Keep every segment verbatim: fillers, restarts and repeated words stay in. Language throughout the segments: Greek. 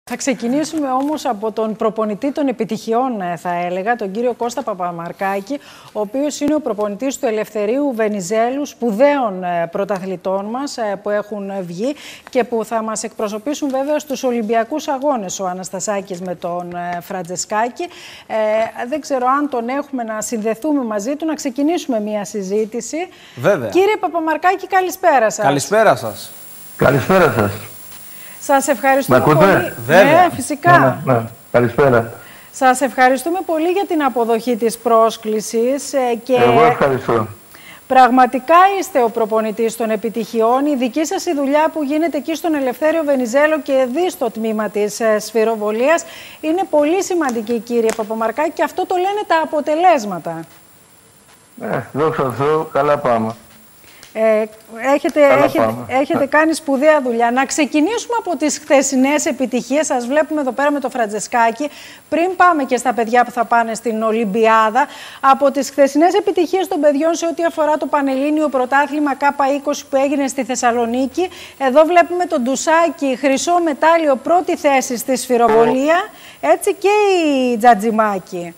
Θα ξεκινήσουμε όμως από τον προπονητή των επιτυχιών, θα έλεγα, τον κύριο Κώστα Παπαμαρκάκη, ο οποίος είναι ο προπονητής του Ελευθερίου Βενιζέλου, σπουδαίων πρωταθλητών μας που έχουν βγει και που θα μας εκπροσωπήσουν βέβαια στους Ολυμπιακούς Αγώνες, ο Αναστασάκης με τον Φραντζεσκάκη. Ε, δεν ξέρω αν τον έχουμε να συνδεθούμε μαζί του, να ξεκινήσουμε μια συζήτηση. Βέβαια. Κύριε Παπαμαρκάκη, καλησπέρα σας. Καλησπέρα σας. Καλησπέρα σας. Σας ευχαριστούμε Μ' ακούτε? πολύ. Βέβαια. Ναι, φυσικά. Ναι, ναι. Καλησπέρα. Σας ευχαριστούμε πολύ για την αποδοχή της πρόσκλησης. Και εγώ ευχαριστώ. Πραγματικά είστε ο προπονητής των επιτυχιών. Η δική σας η δουλειά που γίνεται εκεί στον Ελευθέριο Βενιζέλο και δει στο τμήμα της σφυροβολίας είναι πολύ σημαντική, κύριε Παπαμαρκάκη, και αυτό το λένε τα αποτελέσματα. Ναι, δόξα τω Θεώ, καλά πάμε. Ε, έχετε έχετε, έχετε κάνει σπουδαία δουλειά. Να ξεκινήσουμε από τις χθεσινές επιτυχίες. Σας βλέπουμε εδώ πέρα με το Φραντζεσκάκη. Πριν πάμε και στα παιδιά που θα πάνε στην Ολυμπιάδα, από τις χθεσινές επιτυχίες των παιδιών σε ό,τι αφορά το Πανελλήνιο Πρωτάθλημα Κάπα είκοσι που έγινε στη Θεσσαλονίκη. Εδώ βλέπουμε τον Ντουσάκη, χρυσό μετάλλιο, πρώτη θέση στη σφυροβολία. Έτσι και η Τζατζιμάκη.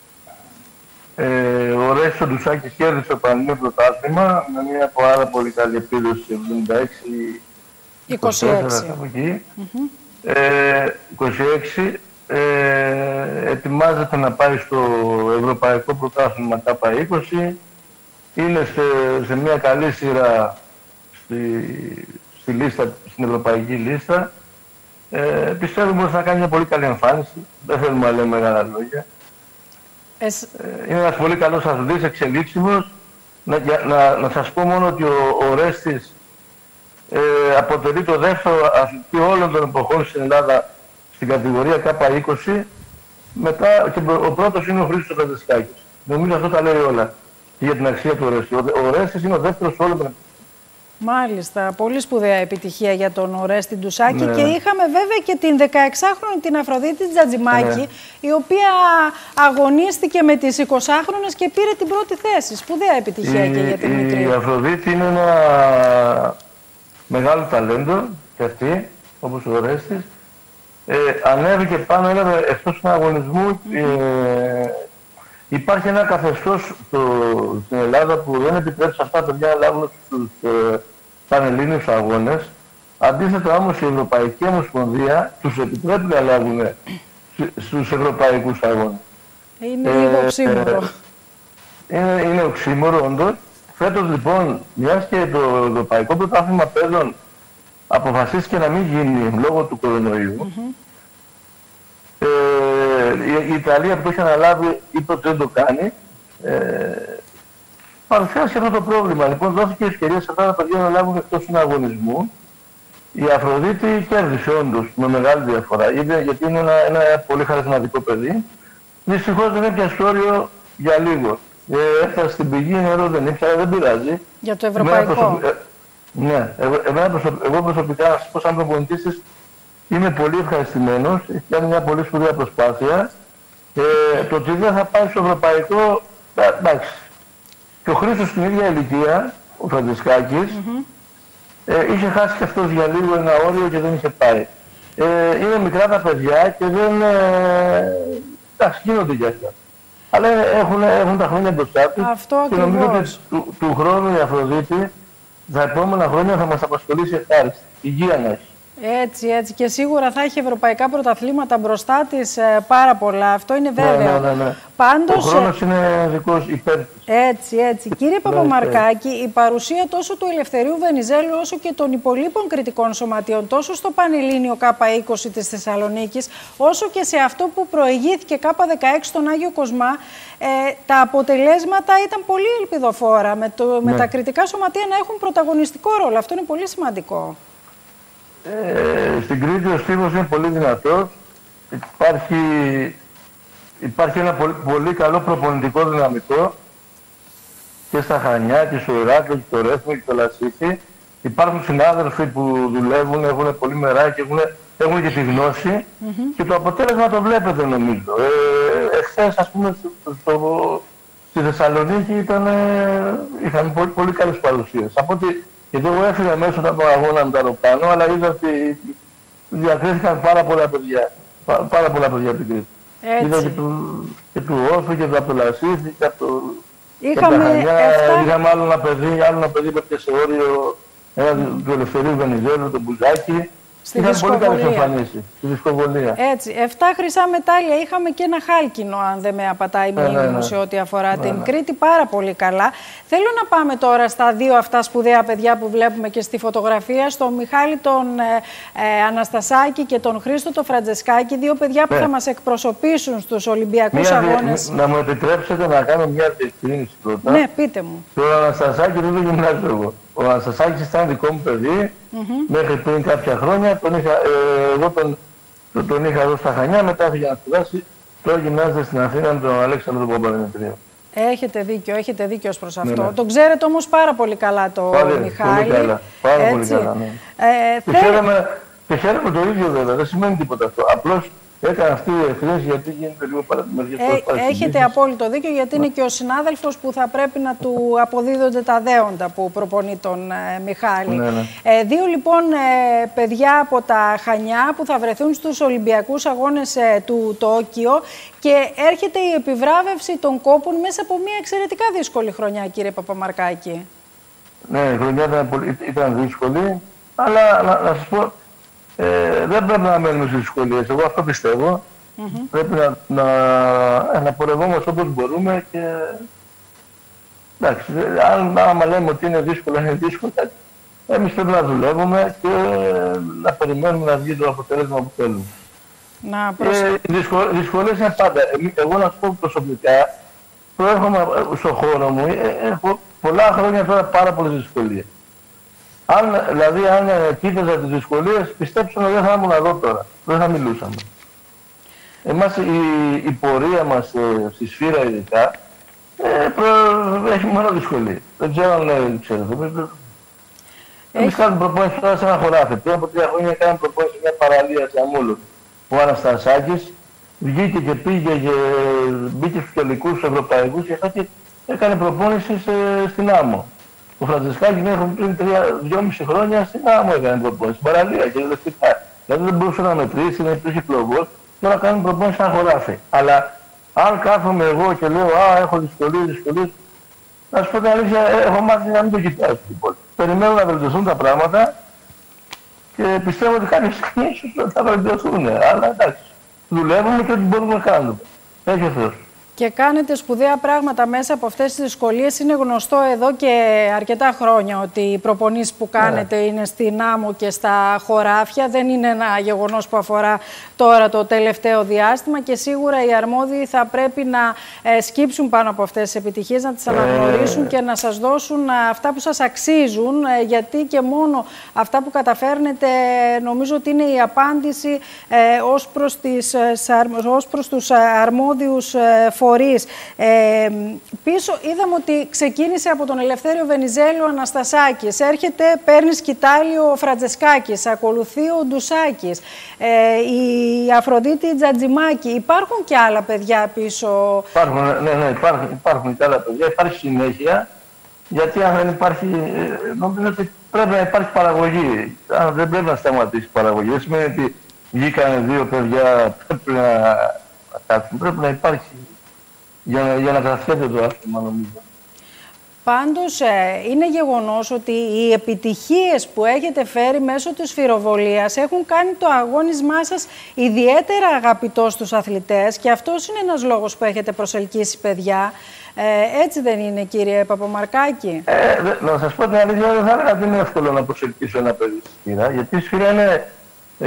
Ε, ο Ρέστο Ντουσάκης κέρδισε το Πανελλήνιο Πρωτάθλημα με μια πάρα πολύ καλή επίδοση εβδομήντα έξι είκοσι έξι. Mm-hmm. ε, είκοσι έξι. Ε, ετοιμάζεται να πάει στο Ευρωπαϊκό Πρωτάθλημα Κάπα είκοσι. Είναι σε, σε μια καλή σειρά στη, στη λίστα, στην ευρωπαϊκή λίστα. Ε, πιστεύουμε ότι θα κάνει μια πολύ καλή εμφάνιση. Δεν θέλουμε να λέμε μεγάλα λόγια. Εσ... Είναι ένας πολύ καλός αθλητής, εξελίξιμος. Να, να, να σας πω μόνο ότι ο, ο Ρέστης ε, αποτελεί το δεύτερο αθλητή όλων των εποχών στην Ελλάδα στην κατηγορία Κάπα είκοσι. Μετά και ο πρώτος είναι ο Χρήστος Φραντζεσκάκης. Νομίζω αυτό τα λέει όλα και για την αξία του Ρέστη. Ο, ο Ρέστης είναι ο δεύτερος όλων των. Μάλιστα, πολύ σπουδαία επιτυχία για τον Ορέστη Ντουσάκη. Ναι. Και είχαμε βέβαια και την δεκαεξάχρονη την Αφροδίτη Τζατζιμάκη, ναι, η οποία αγωνίστηκε με τις εικοσάχρονες και πήρε την πρώτη θέση. Σπουδαία επιτυχία η, και για την η, μικρή. Η Αφροδίτη είναι ένα μεγάλο ταλέντο και αυτή, όπως ο Ορέστης. Ε, ανέβηκε πάνω, έλαβε εκτός του αγωνισμού. Mm-hmm. ε, Υπάρχει ένα καθεστώς στο, στην Ελλάδα που δεν επιτρέπει σε αυτά τα παιδιά να λάβουν στους ε, Πανελλήνιους Αγώνες. Αντίθετα όμως η Ευρωπαϊκή Ομοσπονδία τους επιτρέπει να λάβουν στους Ευρωπαϊκούς Αγώνες. Είναι ε, λίγο οξύμορο. Ε, είναι, είναι οξύμορο όντως. Φέτος λοιπόν, μιας και το Ευρωπαϊκό Πρωτάθλημα Παιδών αποφασίστηκε να μην γίνει λόγω του κορονοϊού, mm-hmm. Ε, η Ιταλία που το έχει αναλάβει είπε ότι δεν το κάνει. Ε, παρουσιάσει αυτό το πρόβλημα. Λοιπόν, δόθηκε ευκαιρία σε αυτά τα παιδιά να λάβουν εκτός του αγωνισμού. Η Αφροδίτη κέρδισε όντως με μεγάλη διαφορά. Είναι, γιατί είναι ένα, ένα πολύ χαρισματικό παιδί. Δυστυχώς δεν έπιασε όριο για λίγο. Ε, έφτασε στην πηγή, νερό δεν ήπια, δεν πειράζει. Για το ευρωπαϊκό. Προσωπ... Ε, ναι, εγώ, προσωπ... εγώ προσωπικά να σας πω σαν προπονητής είμαι πολύ ευχαριστημένος, έχει κάνει μια πολύ σπουδαία προσπάθεια. Ε, το ότι δεν θα πάει στο ευρωπαϊκό, εντάξει. Και ο Χρήστος στην ίδια ηλικία, ο Φραντζεσκάκης, mm-hmm. ε, είχε χάσει και αυτός για λίγο ένα όριο και δεν είχε πάει. Ε, είναι μικρά τα παιδιά και δεν... Ε, εντάξει, γίνονται κι αυτά. Αλλά έχουν, έχουν τα χρόνια μπροστά τους. Αυτό και νομίζω ότι του, του χρόνου η Αφροδίτη, τα επόμενα χρόνια θα μας απασχολήσει ευχάριστη. Υγεία να έχει. Έτσι, έτσι. Και σίγουρα θα έχει ευρωπαϊκά πρωταθλήματα μπροστά της ε, πάρα πολλά. Αυτό είναι βέβαιο. Ναι, ναι, ναι. Πάντως, ο χρόνος είναι δικός υπέρ της. Έτσι, έτσι. Κύριε Παπαμαρκάκη, η παρουσία τόσο του Ελευθερίου Βενιζέλου όσο και των υπολείπων κριτικών σωματείων, τόσο στο Πανελλήνιο Κάπα είκοσι της Θεσσαλονίκης, όσο και σε αυτό που προηγήθηκε Κάπα δεκαέξι στον Άγιο Κοσμά, ε, τα αποτελέσματα ήταν πολύ ελπιδοφόρα. Με, το, ναι. με τα κριτικά σωματεία να έχουν πρωταγωνιστικό ρόλο. Αυτό είναι πολύ σημαντικό. Ε, στην Κρήτη ο στίβος είναι πολύ δυνατός. Υπάρχει, υπάρχει ένα πολύ, πολύ καλό προπονητικό δυναμικό και στα Χανιά και στο Ηράκλειο και στο Ρέθμο και στο Λασίθι. Υπάρχουν συνάδελφοι που δουλεύουν, έχουν πολύ μερά και έχουν, έχουν και τη γνώση mm-hmm. και το αποτέλεσμα το βλέπετε νομίζω. Ε, εχθές ας πούμε στο, στο, στη Θεσσαλονίκη ήταν, είχαν πολύ, πολύ καλές παρουσίες. Από ότι, γιατί εγώ έφυγα μέσα από τον αγώνα με το αεροπλάνο, αλλά είδα ότι διακρίθηκαν πάρα πολλά παιδιά. Πά, πάρα πολλά παιδιά από την Κρήτη. Είδα και του, και του Όφη και του Απτολασίθη και από τα Χανιά. εφτά... Είχαμε άλλο ένα παιδί, άλλο ένα παιδί που έπαιξε σε όριο, ένα του Ελευθερίου Βενιζέλου, τον Μπουζάκη. Είχαν πολύ καλές εμφανίσεις, στη δισκοβολία. Έτσι, εφτά χρυσά μετάλλια. Είχαμε και ένα χάλκινο, αν δεν με απατάει η μνήμη μου, ναι, ναι, σε ό,τι αφορά ναι, την ναι. Κρήτη. Πάρα πολύ καλά. Θέλω να πάμε τώρα στα δύο αυτά σπουδαία παιδιά που βλέπουμε και στη φωτογραφία, στον Μιχάλη τον ε, ε, Αναστασάκη και τον Χρήστο τον Φραντζεσκάκη. Δύο παιδιά που ναι. θα μας εκπροσωπήσουν στους Ολυμπιακούς μια, αγώνες. Να μου επιτρέψετε να κάνω μια διευκρίνηση πρώτα. Ναι, πείτε μου. Τον Αναστασάκη δεν το γυμνάζω εγώ. Ο Αναστασάκης ήταν δικό μου παιδί, mm-hmm. μέχρι πριν κάποια χρόνια. Τον είχα, ε, εγώ τον, τον, τον είχα εδώ στα Χανιά, μετά έφυγε να σπουδάσει. Τώρα γυμνάζεται στην Αθήνα με τον Αλέξανδρο Παπαδημητρίου. Έχετε δίκιο, έχετε δίκιο ως προς αυτό. Ναι, ναι. Τον ξέρετε όμως πάρα πολύ καλά το Πάλι, Μιχάλη. Πολύ καλά, πάρα Έτσι. πολύ καλά, ναι. Ε, και, θε... χαίρομαι, και χαίρομαι το ίδιο βέβαια, δεν σημαίνει τίποτα αυτό. Απλώς έκανα αυτή η ευθύνη γιατί γίνεται λίγο παραδείγματος. Ε, έχετε απόλυτο δίκιο, γιατί είναι και ο συνάδελφος που θα πρέπει να του αποδίδονται τα δέοντα που προπονεί τον ε, Μιχάλη. Ναι, ναι. Ε, δύο λοιπόν ε, παιδιά από τα Χανιά που θα βρεθούν στους Ολυμπιακούς Αγώνες ε, του Τόκιο και έρχεται η επιβράβευση των κόπων μέσα από μια εξαιρετικά δύσκολη χρονιά, κύριε Παπαμαρκάκη. Ναι, η χρονιά ήταν, πολύ, ήταν δύσκολη, αλλά να, να σας πω, Ε, δεν πρέπει να μένουμε στις δυσκολίες. Εγώ αυτό πιστεύω. Mm-hmm. Πρέπει να, να, να πορευόμαστε όπως μπορούμε και εντάξει, αν άμα λέμε ότι είναι δύσκολο, είναι δύσκολο. Εμείς πρέπει να δουλεύουμε και να περιμένουμε να βγει το αποτέλεσμα που θέλουμε. Να προσε... ε, οι δυσκολ, δυσκολίες είναι πάντα. Εγώ να σου πω προσωπικά, προέρχομαι στον χώρο μου, ε, έχω πολλά χρόνια τώρα πάρα πολλές δυσκολίες. Αν, δηλαδή, αν ε, κοίταζα τις δυσκολίες, πιστέψτε με, δεν θα ήμουν εδώ τώρα. Δεν θα μιλούσαμε. Εμάς η, η πορεία μας ε, στη Σφύρα ειδικά ε, προ, έχει μόνο δυσκολίες. Δεν ξέρω αν λέει, ξέρετε. Εμείς κάνουμε προπόνηση τώρα σε ένα χωράφι. Πριν από τρία χρόνια κάναμε προπόνηση σε μια παραλία σε Αμόλου. Ο Αναστασάκης βγήκε και πήγε και μπήκε στους τελικούς ευρωπαϊκούς και έκανε προπόνηση σε, στην Άμμο. Ο Φραντζεσκάκη πριν δυόμιση χρόνια στην Άμμο έκανε προπόνηση, στην παραλία και δευτικά. Δηλαδή δεν μπορούσε να μετρήσει, δεν υπήρχε πλογός, τώρα κάνουν προπόνηση σε ένα χωράφι. Αλλά αν κάθομαι εγώ και λέω Α, έχω δυσκολίες, δυσκολίες, να σου πω την αλήθεια, έχω μάθει να μην το κοιτάζω. Λοιπόν. Περιμένω να βελτιωθούν τα πράγματα και πιστεύω ότι κάποια στιγμή ίσως θα βελτιωθούν. Αλλά εντάξει, δουλεύουμε και ό,τι μπορούμε να κάνουμε. Έχει ο Θεός. Και κάνετε σπουδαία πράγματα μέσα από αυτές τις δυσκολίες. Είναι γνωστό εδώ και αρκετά χρόνια ότι οι προπονήσεις που κάνετε yeah. είναι στην Άμμο και στα χωράφια. Δεν είναι ένα γεγονός που αφορά τώρα το τελευταίο διάστημα και σίγουρα οι αρμόδιοι θα πρέπει να ε, σκύψουν πάνω από αυτές τις επιτυχίες, να τις αναγνωρίσουν yeah. και να σας δώσουν αυτά που σας αξίζουν, ε, γιατί και μόνο αυτά που καταφέρνετε νομίζω ότι είναι η απάντηση ε, ως προς, τις, ε, ως προς τους αρμόδιους ε, φορείς. Ε, πίσω είδαμε ότι ξεκίνησε από τον Ελευθέριο Βενιζέλο Αναστασάκης. Έρχεται, παίρνει σκητάλη ο Φραντζεσκάκης. Ακολουθεί ο Ντουσάκης. Ε, η Αφροδίτη Τζατζιμάκη. Υπάρχουν και άλλα παιδιά πίσω. Υπάρχουν, ναι, ναι, υπάρχουν, υπάρχουν και άλλα παιδιά. Υπάρχει συνέχεια. Γιατί αν δεν υπάρχει, νομίζω ότι πρέπει να υπάρχει παραγωγή. Αν δεν πρέπει να σταματήσει η παραγωγή. Δεν σημαίνει ότι βγήκαν δύο παιδιά, πρέπει να κάτσουν. Πρέπει να υπάρχει. Για, για να κρατιέται το άθλημα, νομίζω. Πάντως, ε, είναι γεγονός ότι οι επιτυχίες που έχετε φέρει μέσω της σφυροβολίας έχουν κάνει το αγώνισμά σας ιδιαίτερα αγαπητό στους αθλητές και αυτός είναι ένας λόγος που έχετε προσελκύσει παιδιά. Ε, έτσι δεν είναι, κύριε Παπαμαρκάκη? Ε, δε, να σας πω την αλήθεια, δεν θα έλεγα ότι είναι εύκολο να προσελκύσω ένα παιδί στη σφύρα, γιατί η σφύρα είναι, ε,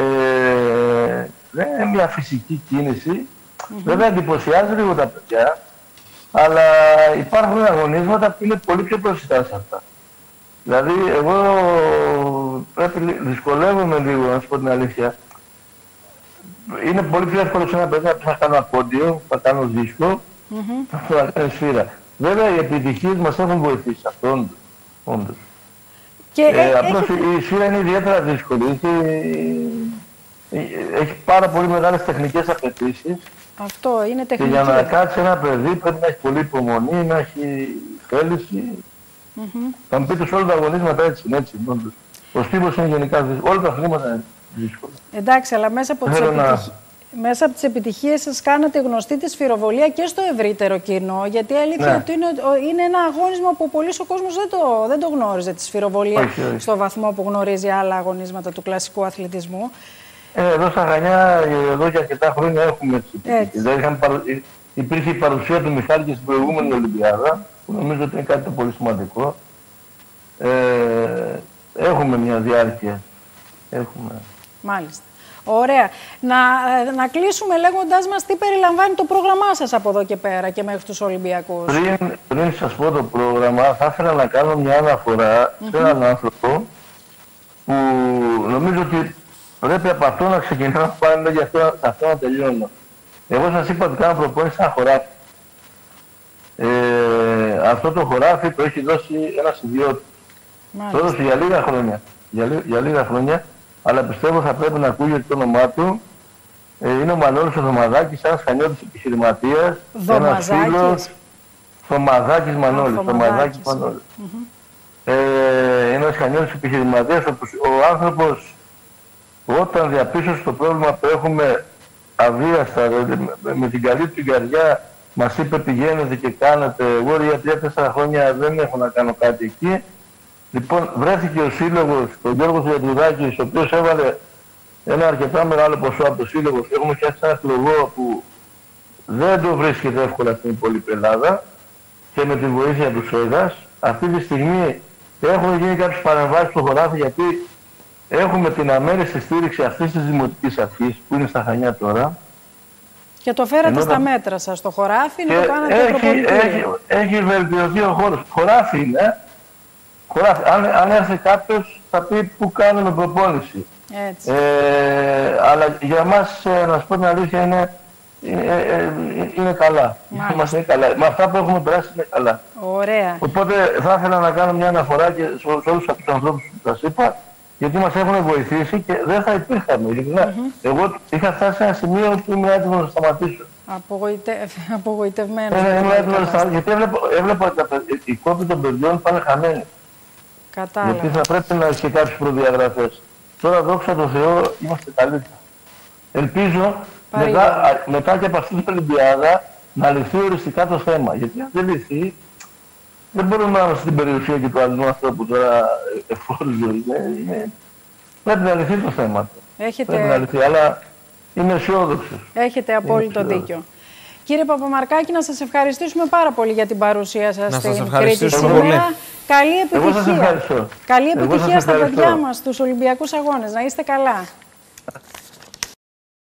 δεν είναι μια φυσική κίνηση. Mm-hmm. Βέβαια εντυπωσιάζει λίγο τα παιδιά, αλλά υπάρχουν αγωνίσματα που είναι πολύ πιο προσιτά σε αυτά. Δηλαδή, εγώ πρέπει, δυσκολεύομαι λίγο, να σου πω την αλήθεια. Είναι πολύ πιο εύκολο σε ένα παιδί να κάνω ένα πόντιο, να κάνω δίσκο, mm-hmm. να κάνω σφύρα. Βέβαια, οι επιτυχίες μας έχουν βοηθήσει αυτό, όντως. Και ε, ε, απλώς έχετε... η σφύρα είναι ιδιαίτερα δύσκολη. Έχει, έχει πάρα πολύ μεγάλες τεχνικές απαιτήσεις. Αυτό είναι τεχνική. Και για να κάτσει ένα παιδί πρέπει να έχει πολύ υπομονή, να έχει θέληση. Mm-hmm. Θα μου πείτε σε όλα τα αγωνίσματα έτσι είναι έτσι. Ο στίβος είναι γενικά δύσκολο. Όλα τα αθλήματα είναι δύσκολο. Εντάξει, αλλά μέσα από τις επιτυχίες... να... Μέσα από τις επιτυχίες σας κάνατε γνωστή τη σφυροβολία και στο ευρύτερο κοινό, γιατί η αλήθεια ναι. ότι είναι, είναι ένα αγώνισμα που πολύς ο κόσμος δεν το, δεν το γνώριζε, τη σφυροβολία, όχι, όχι. στο βαθμό που γνωρίζει άλλα αγωνίσματα του κλασικού αθλητισμού. Ε, εδώ στα Χανιά, εδώ και αρκετά χρόνια έχουμε τις επιτυχίες. Δηλαδή, παρου... υπήρχε η παρουσία του Μιχάλη και στην προηγούμενη Ολυμπιάδα, που νομίζω ότι είναι κάτι το πολύ σημαντικό. Ε, έχουμε μια διάρκεια. Έχουμε. Μάλιστα. Ωραία. Να, να κλείσουμε λέγοντάς μας τι περιλαμβάνει το πρόγραμμά σας από εδώ και πέρα και μέχρι τους Ολυμπιακούς. Πριν, πριν σας πω το πρόγραμμα, θα ήθελα να κάνω μια αναφορά mm-hmm. σε έναν άνθρωπο που νομίζω ότι πρέπει από αυτό να ξεκινάω να πάνε για αυτό, αυτό να τελειώνω. Εγώ σας είπα ότι κάνω προπόνηση σε ένα χωράφι. Ε, αυτό το χωράφι το έχει δώσει ένας ιδιώτης. Το έδωσε για λίγα χρόνια. Για, για λίγα χρόνια. Αλλά πιστεύω θα πρέπει να ακούγεται το όνομά του. Ε, είναι ο Μανώλης ο Θωμαδάκης, ένας Χανιώτης επιχειρηματίας. Ένας φίλος. Θωμαδάκης Μανώλης. Θωμαδάκης Μανώλης. Mm-hmm. Ε, ένας Χανιώτης επιχειρηματίας, όπως ο άνθρωπος όταν διαπίστωσε το πρόβλημα που έχουμε αβίαστα, με, με την καλή του καρδιά, μας είπε πηγαίνετε και κάνετε. Εγώ για τρία τέσσερα χρόνια δεν έχω να κάνω κάτι εκεί. Λοιπόν, βρέθηκε ο σύλλογος, ο Γιώργος Λετρουδάκης, ο οποίος έβαλε ένα αρκετά μεγάλο ποσό από το σύλλογο. Έχουμε φτιάξει ένα συλλογό που δεν το βρίσκεται εύκολα στην υπόλοιπη Ελλάδα και με τη βοήθεια του ΣΟΙΔΑΣ. Αυτή τη στιγμή έχουν γίνει κάποιες παρεμβάσεις στο χωράφι, γιατί έχουμε την αμέριστη στήριξη αυτής της Δημοτικής Αρχής που είναι στα Χανιά τώρα. Και το φέρατε Ενώ στα τα... μέτρα σας στο χωράφι, να το κάνετε προπονητήριο. Έχει, έχει βελτιωθεί ο χώρος. Χωράφι είναι. Χωράφι. Αν, αν έρθει κάποιος θα πει που κάνουμε προπόνηση. Έτσι. Ε, αλλά για μας, να σου πω την αλήθεια, είναι, είναι, είναι καλά. Είμαστε καλά. Με αυτά που έχουμε περάσει είναι καλά. Ωραία. Οπότε θα ήθελα να κάνω μια αναφορά και σε όλους τους ανθρώπους που σας είπα, γιατί μας έχουν βοηθήσει και δεν θα υπήρχαμε. Mm-hmm. Εγώ είχα φτάσει σε ένα σημείο που είμαι έτοιμος να σταματήσω. Απογοητε... Απογοητευμένος. Ε, είμαι έτοιμος να σταματήσω, γιατί έβλεπα, έβλεπα ότι οι κόποι των παιδιών πάνε χαμένοι. Κατάλαβα. Γιατί θα πρέπει να έχει κάποιες προδιαγραφές. Τώρα, δόξα τω Θεώ, είμαστε καλύτερα. Ελπίζω μετά, μετά και από αυτή την Ολυμπιάδα να λυθεί οριστικά το θέμα. Γιατί αν δεν λυθεί, δεν μπορούμε να είμαστε στην περιουσία και του άλλου ανθρώπου τώρα εφόρου. Πρέπει να λυθεί το θέμα. Έχετε... Πρέπει να λυθεί, αλλά είμαι αισιόδοξος. Έχετε απόλυτο δίκιο. Κύριε Παπαμαρκάκη, να σας ευχαριστήσουμε πάρα πολύ για την παρουσία σας να στην Κρήτη σήμερα. Καλή επιτυχία. Εγώ σας ευχαριστώ. Καλή επιτυχία στα παιδιά μας, στους Ολυμπιακούς Αγώνες. Να είστε καλά.